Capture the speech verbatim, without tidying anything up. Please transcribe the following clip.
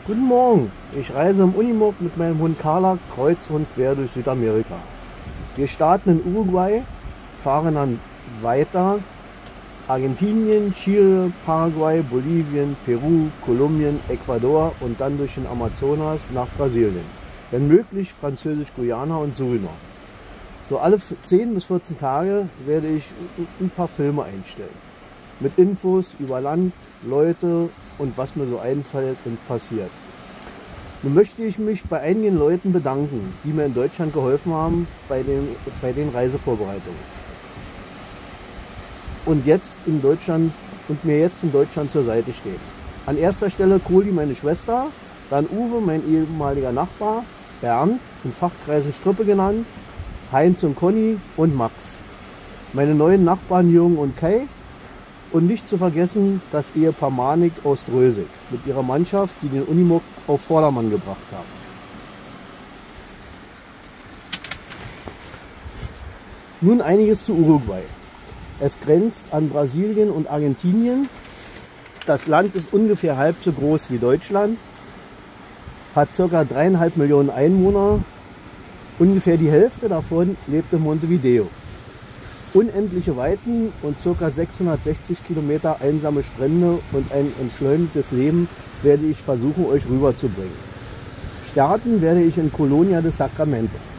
Guten Morgen, ich reise im Unimog mit meinem Hund Carla kreuz und quer durch Südamerika. Wir starten in Uruguay, fahren dann weiter Argentinien, Chile, Paraguay, Bolivien, Peru, Kolumbien, Ecuador und dann durch den Amazonas nach Brasilien. Wenn möglich Französisch-Guyana und Suriname. So alle zehn bis vierzehn Tage werde ich ein paar Filme einstellen. Mit Infos über Land, Leute und was mir so einfällt und passiert. Nun möchte ich mich bei einigen Leuten bedanken, die mir in Deutschland geholfen haben bei den, bei den Reisevorbereitungen. Und jetzt in Deutschland und mir jetzt in Deutschland zur Seite stehen. An erster Stelle Kohli, meine Schwester, dann Uwe, mein ehemaliger Nachbar, Bernd, in Fachkreisen Strippe genannt, Heinz und Conny und Max. Meine neuen Nachbarn Jürgen und Kai und nicht zu vergessen das Ehepaar Manik aus Drösig mit ihrer Mannschaft, die den Unimog auf Vordermann gebracht haben. Nun einiges zu Uruguay. Es grenzt an Brasilien und Argentinien. Das Land ist ungefähr halb so groß wie Deutschland, hat ca. dreieinhalb Millionen Einwohner. Ungefähr die Hälfte davon lebt in Montevideo. Unendliche Weiten und ca. sechshundertsechzig Kilometer einsame Strände und ein entschleunigtes Leben werde ich versuchen, euch rüberzubringen. Starten werde ich in Colonia de Sacramento.